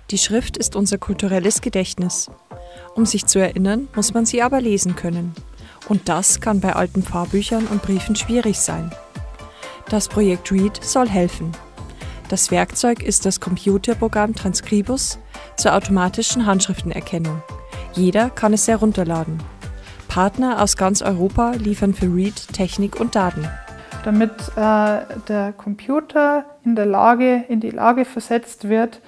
Die Schrift ist unser kulturelles Gedächtnis. Um sich zu erinnern, muss man sie aber lesen können. Und das kann bei alten Pfarrbüchern und Briefen schwierig sein. Das Projekt READ soll helfen. Das Werkzeug ist das Computerprogramm Transkribus zur automatischen Handschriftenerkennung. Jeder kann es herunterladen. Partner aus ganz Europa liefern für READ Technik und Daten. Damit der Computer in die Lage versetzt wird,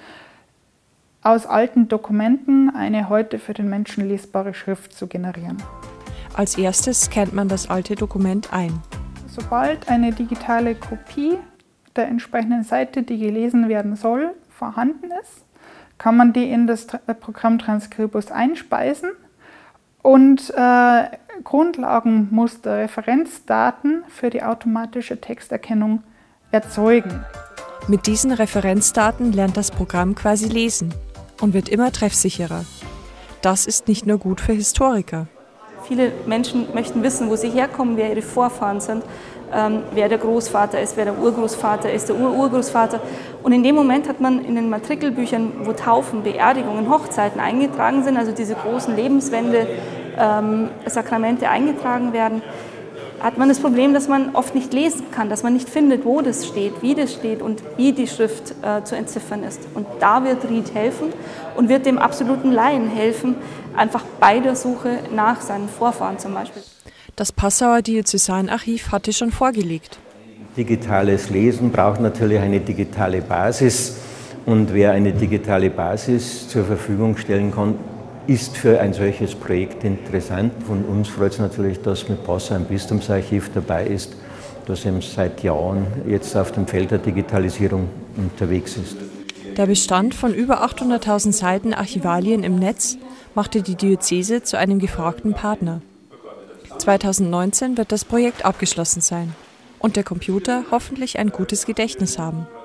aus alten Dokumenten eine heute für den Menschen lesbare Schrift zu generieren. Als erstes scannt man das alte Dokument ein. Sobald eine digitale Kopie der entsprechenden Seite, die gelesen werden soll, vorhanden ist, kann man die in das Programm Transkribus einspeisen und Grundlagenmuster, Referenzdaten für die automatische Texterkennung erzeugen. Mit diesen Referenzdaten lernt das Programm quasi lesen und wird immer treffsicherer. Das ist nicht nur gut für Historiker. Viele Menschen möchten wissen, wo sie herkommen, wer ihre Vorfahren sind, wer der Großvater ist, wer der Urgroßvater ist, der Ururgroßvater. Und in dem Moment hat man in den Matrikelbüchern, wo Taufen, Beerdigungen, Hochzeiten eingetragen sind, also diese großen Lebenswende, Sakramente eingetragen werden, hat man das Problem, dass man oft nicht lesen kann, dass man nicht findet, wo das steht und wie die Schrift zu entziffern ist. Und da wird READ helfen und wird dem absoluten Laien helfen, einfach bei der Suche nach seinen Vorfahren zum Beispiel. Das Passauer Diözesanarchiv hatte schon vorgelegt. Digitales Lesen braucht natürlich eine digitale Basis und wer eine digitale Basis zur Verfügung stellen kann, ist für ein solches Projekt interessant. Von uns freut es natürlich, dass mit Passau ein Bistumsarchiv dabei ist, das eben seit Jahren jetzt auf dem Feld der Digitalisierung unterwegs ist. Der Bestand von über 800.000 Seiten Archivalien im Netz machte die Diözese zu einem gefragten Partner. 2019 wird das Projekt abgeschlossen sein und der Computer hoffentlich ein gutes Gedächtnis haben.